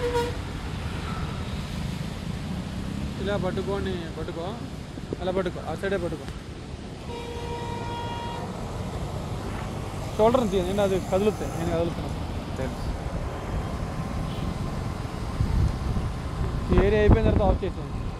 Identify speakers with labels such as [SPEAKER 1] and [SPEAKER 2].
[SPEAKER 1] ఇలా పట్టుకో అలా పట్టుకో ఆ సైడే పట్టుకో షోల్డర్ని తీయ నేను అది కదులుతాయి నేను కదులుతున్నాను ఈ ఏరియా అయిపోయిన తర్వాత ఆఫ్ చేసాను